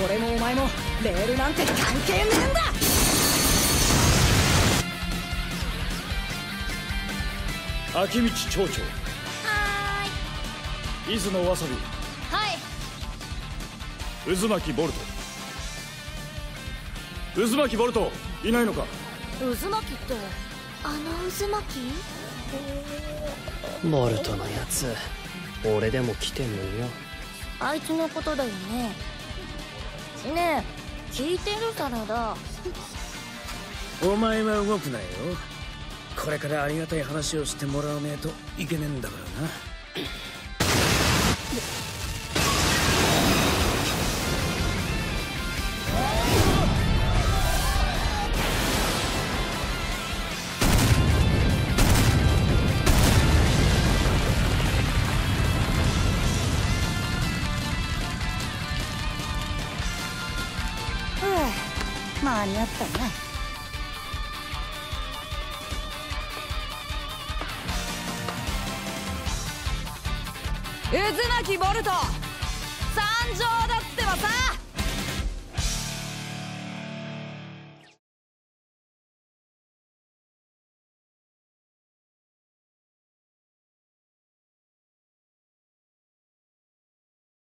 俺もお前もレールなんて関係ねえんだ。 秋道町長。 は伊豆のわさび。 はい。 渦巻ボルト。渦巻ボルトいないのか。 渦巻きってあの渦巻き？ ボルトのやつ、俺でも来てんのよ。 あいつのことだよね。ねえ、聞いてるサラダ。 お前は動くなよ。これからありがたい話をしてもらわねえといけねえんだからな。 間に合ったな。渦巻ボルト参上だってばさ。